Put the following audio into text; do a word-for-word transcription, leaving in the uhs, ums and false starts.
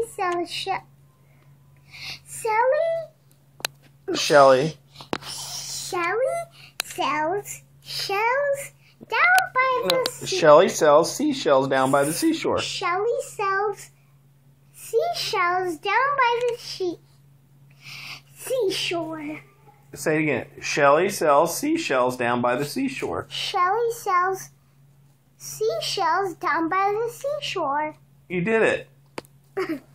sells she Shelly. Shelly. Shelly sells shells down by the No, sea. Shelly sells seashells down by the seashore. Shelly sells seashells down by the sea seashore. Say it again. Shelly sells seashells down by the seashore. Shelly sells seashells down by the seashore. You did it.